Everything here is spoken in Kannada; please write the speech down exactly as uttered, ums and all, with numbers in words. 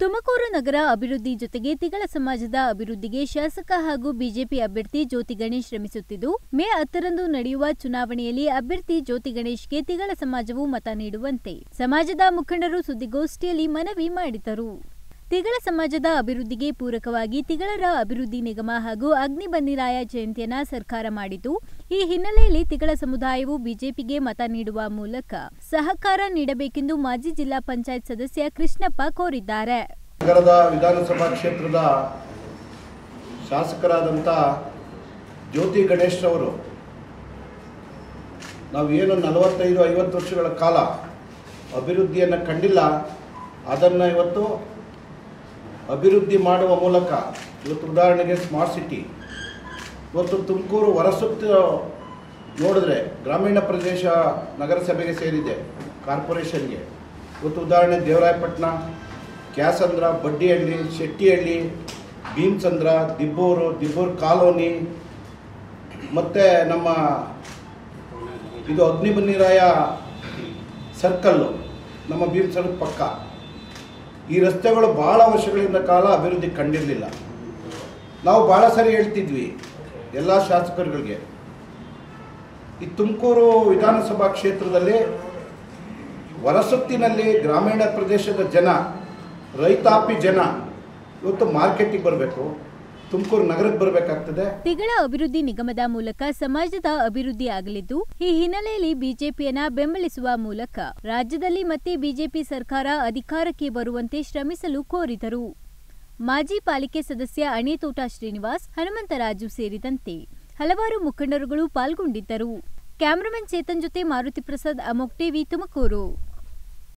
ತುಮಕೂರು ನಗರ ಅಭಿವೃದ್ಧಿ ಜೊತೆಗೆ ತಿಗಳ ಸಮಾಜದ ಅಭಿವೃದ್ಧಿಗೆ ಶಾಸಕ ಹಾಗೂ ಬಿಜೆಪಿ ಅಭ್ಯರ್ಥಿ ಜ್ಯೋತಿ ಗಣೇಶ್ ಶ್ರಮಿಸುತ್ತಿದ್ದು, ಮೇ ಹತ್ತರಂದು ನಡೆಯುವ ಚುನಾವಣೆಯಲ್ಲಿ ಅಭ್ಯರ್ಥಿ ಜ್ಯೋತಿ ಗಣೇಶ್ಗೆ ತಿಗಳ ಸಮಾಜವು ಮತ ನೀಡುವಂತೆ ಸಮಾಜದ ಮುಖಂಡರು ಸುದ್ದಿಗೋಷ್ಠಿಯಲ್ಲಿ ಮನವಿ ಮಾಡಿದರು. ತಿಗಳ ಸಮಾಜದ ಅಭಿವೃದ್ಧಿಗೆ ಪೂರಕವಾಗಿ ತಿಗಳರ ಅಭಿವೃದ್ಧಿ ನಿಗಮ ಹಾಗೂ ಅಗ್ನಿಬನ್ನಿರಾಯ ಜಯಂತಿಯನ್ನ ಸರ್ಕಾರ ಮಾಡಿದ್ದು, ಈ ಹಿನ್ನೆಲೆಯಲ್ಲಿ ತಿಗಳ ಸಮುದಾಯವು ಬಿಜೆಪಿಗೆ ಮತ ನೀಡುವ ಮೂಲಕ ಸಹಕಾರ ನೀಡಬೇಕೆಂದು ಮಾಜಿ ಜಿಲ್ಲಾ ಪಂಚಾಯತ್ ಸದಸ್ಯ ಕೃಷ್ಣಪ್ಪ ಕೋರಿದ್ದಾರೆ. ನಗರದ ವಿಧಾನಸಭಾ ಕ್ಷೇತ್ರದ ಶಾಸಕರಾದಂಥ ಜ್ಯೋತಿ ಗಣೇಶ್ ಅವರು ನಾವು ಏನು ನಲವತ್ತೈದು ಐವತ್ತು ವರ್ಷಗಳ ಕಾಲ ಅಭಿವೃದ್ಧಿಯನ್ನು ಕಂಡಿಲ್ಲ, ಅದನ್ನು ಇವತ್ತು ಅಭಿವೃದ್ಧಿ ಮಾಡುವ ಮೂಲಕ ಇವತ್ತು ಉದಾಹರಣೆಗೆ ಸ್ಮಾರ್ಟ್ ಸಿಟಿ ಇವತ್ತು ತುಮಕೂರು ಹೊರಸುತ್ತ ನೋಡಿದ್ರೆ ಗ್ರಾಮೀಣ ಪ್ರದೇಶ ನಗರಸಭೆಗೆ ಸೇರಿದೆ, ಕಾರ್ಪೊರೇಷನ್ಗೆ. ಇವತ್ತು ಉದಾಹರಣೆ ದೇವರಾಯಪಟ್ಟಣ, ಕ್ಯಾಸಂದ್ರ, ಬಡ್ಡಿಹಳ್ಳಿ, ಶೆಟ್ಟಿಹಳ್ಳಿ, ಭೀಮಸಂದ್ರ, ದಿಬ್ಬೂರು, ದಿಬ್ಬೂರು ಕಾಲೋನಿ ಮತ್ತು ನಮ್ಮ ಇದು ಅಗ್ನಿಬನ್ನಿರಾಯ ಸರ್ಕಲ್ಲು ನಮ್ಮ ಭೀಮಸಂದ್ರ ಪಕ್ಕ. ಈ ರಸ್ತೆಗಳು ಭಾಳ ವರ್ಷಗಳಿಂದ ಕಾಲ ಅಭಿವೃದ್ಧಿ ಕಂಡಿರಲಿಲ್ಲ. ನಾವು ಭಾಳ ಸರಿ ಹೇಳ್ತಿದ್ವಿ ಎಲ್ಲ ಶಾಸಕರುಗಳಿಗೆ, ಈ ತುಮಕೂರು ವಿಧಾನಸಭಾ ಕ್ಷೇತ್ರದಲ್ಲಿ ಹೊರಸುತ್ತಿನಲ್ಲಿ ಗ್ರಾಮೀಣ ಪ್ರದೇಶದ ಜನ, ರೈತಾಪಿ ಜನ ಇವತ್ತು ಮಾರ್ಕೆಟಿಗೆ ಬರಬೇಕು, ತುಮಕೂರು ನಗರಕ್ಕೆ ಬರಬೇಕಾಗ್ತದೆ. ತಿಗಳ ಅಭಿವೃದ್ಧಿ ನಿಗಮದ ಮೂಲಕ ಸಮಾಜದ ಅಭಿವೃದ್ಧಿ ಆಗಲಿದ್ದು, ಈ ಹಿನ್ನೆಲೆಯಲ್ಲಿ ಬಿಜೆಪಿಯನ್ನ ಬೆಂಬಲಿಸುವ ಮೂಲಕ ರಾಜ್ಯದಲ್ಲಿ ಮತ್ತೆ ಬಿಜೆಪಿ ಸರ್ಕಾರ ಅಧಿಕಾರಕ್ಕೆ ಬರುವಂತೆ ಶ್ರಮಿಸಲು ಕೋರಿದರು. ಮಾಜಿ ಪಾಲಿಕೆ ಸದಸ್ಯ ಅಣೆತೋಟ ಶ್ರೀನಿವಾಸ್, ಹನುಮಂತರಾಜು ಸೇರಿದಂತೆ ಹಲವಾರು ಮುಖಂಡರುಗಳು ಪಾಲ್ಗೊಂಡಿದ್ದರು. ಕ್ಯಾಮರಾಮನ್ ಚೇತನ್ ಜೊತೆ ಮಾರುತಿ ಪ್ರಸಾದ್, ಅಮೋಕ್ ಟಿವಿ, ತುಮಕೂರು.